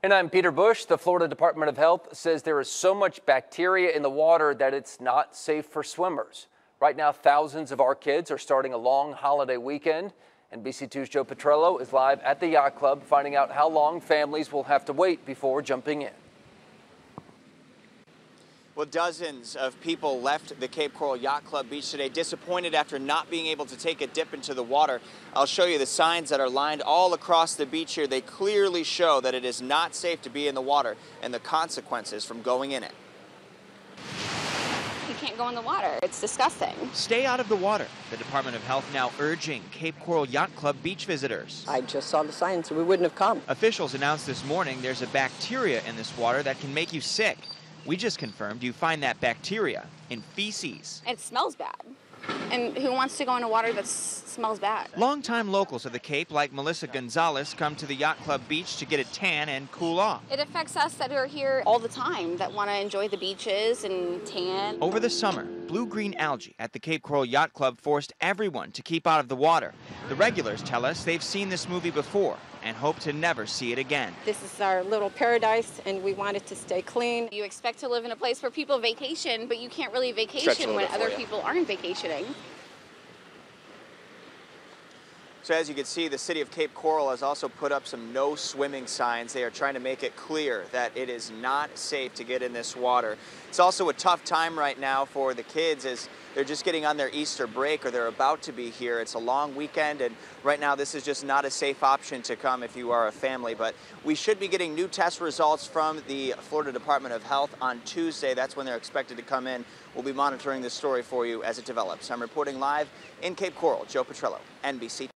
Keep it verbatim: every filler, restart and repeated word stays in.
And I'm Peter Bush. The Florida Department of Health says there is so much bacteria in the water that it's not safe for swimmers. Right now, thousands of our kids are starting a long holiday weekend. N B C two's Joe Petrello is live at the yacht club, finding out how long families will have to wait before jumping in. Well, dozens of people left the Cape Coral Yacht Club beach today disappointed after not being able to take a dip into the water. I'll show you the signs that are lined all across the beach here. They clearly show that it is not safe to be in the water and the consequences from going in it. You can't go in the water. It's disgusting. Stay out of the water. The Department of Health now urging Cape Coral Yacht Club beach visitors. I just saw the signs, so we wouldn't have come. Officials announced this morning there's a bacteria in this water that can make you sick. We just confirmed you find that bacteria in feces. It smells bad. And who wants to go into water that smells bad? Longtime locals of the Cape, like Melissa Gonzalez, come to the Yacht Club beach to get a tan and cool off. It affects us that are here all the time, that want to enjoy the beaches and tan. Over the summer, blue-green algae at the Cape Coral Yacht Club forced everyone to keep out of the water. The regulars tell us they've seen this movie before and hope to never see it again. This is our little paradise, and we want it to stay clean. You expect to live in a place where people vacation, but you can't really vacation when other people aren't vacationing. So as you can see, the city of Cape Coral has also put up some no swimming signs. They are trying to make it clear that it is not safe to get in this water. It's also a tough time right now for the kids as they're just getting on their Easter break, or they're about to be here. It's a long weekend, and right now this is just not a safe option to come if you are a family. But we should be getting new test results from the Florida Department of Health on Tuesday. That's when they're expected to come in. We'll be monitoring this story for you as it develops. I'm reporting live in Cape Coral. Joe Petrello, N B C.